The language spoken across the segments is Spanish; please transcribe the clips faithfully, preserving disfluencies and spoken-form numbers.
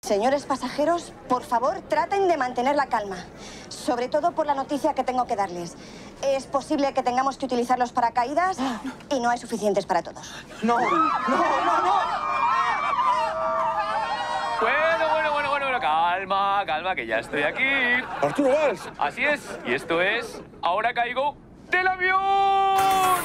Señores pasajeros, por favor, traten de mantener la calma. Sobre todo por la noticia que tengo que darles. Es posible que tengamos que utilizar los paracaídas y no hay suficientes para todos. ¡No! ¡No, no, no! Bueno, bueno, bueno, bueno, bueno, calma, calma, que ya estoy aquí. ¡Arturo Valls! Así es, y esto es Ahora caigo del avión.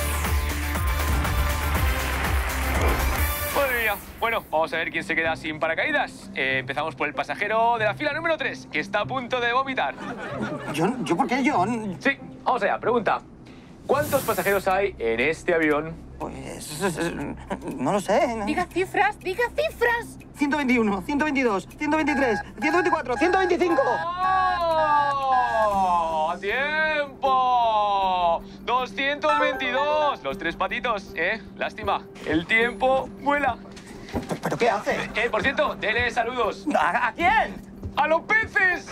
Madre mía. Bueno, vamos a ver quién se queda sin paracaídas. Eh, empezamos por el pasajero de la fila número tres, que está a punto de vomitar. ¿Yo? ¿Yo por qué yo? Sí, vamos allá. Pregunta. ¿Cuántos pasajeros hay en este avión? Pues... no lo sé. Diga cifras, diga cifras. ciento veintiuno, ciento veintidós, ciento veintitrés, ciento veinticuatro, ciento veinticinco. ¡Oh! ¡Tiempo! doscientos veintidós. Los tres patitos, ¿eh? Lástima. El tiempo vuela. ¿Pero qué hace? Eh, por cierto, dele saludos. ¿A, a quién? ¡A los peces!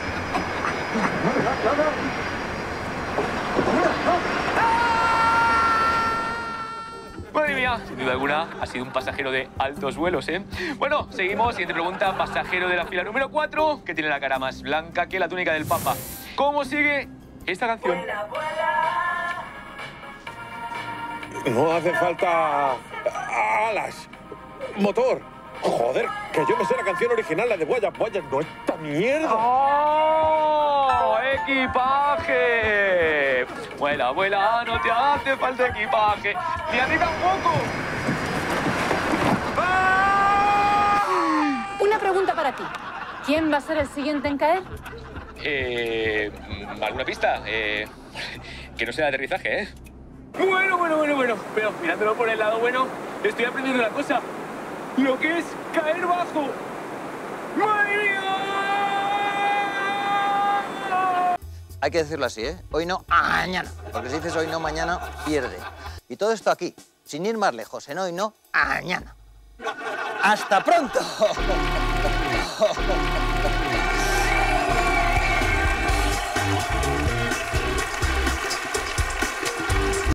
Madre mía, sin duda alguna, ha sido un pasajero de altos vuelos, ¿eh? Bueno, seguimos. Siguiente pregunta. Pasajero de la fila número cuatro, que tiene la cara más blanca que la túnica del Papa. ¿Cómo sigue esta canción? No hace falta alas, motor. Joder, que yo me sé la canción original, la de Guayas, Guayas, no esta mierda. ¡Oh! ¡Equipaje! Vuela, vuela, no te hace falta equipaje. ¡Ni a ti tampoco! ¡Ah! Una pregunta para ti. ¿Quién va a ser el siguiente en caer? Eh... ¿Alguna pista? Eh... Que no sea de aterrizaje, ¿eh? Bueno, bueno, bueno, bueno. Pero mirándolo por el lado bueno, estoy aprendiendo una cosa. Lo que es caer bajo. ¡Madre mía! Hay que decirlo así, ¿eh? Hoy no, mañana. Porque si dices hoy no, mañana, pierde. Y todo esto aquí, sin ir más lejos, en hoy no, mañana. ¡Hasta pronto!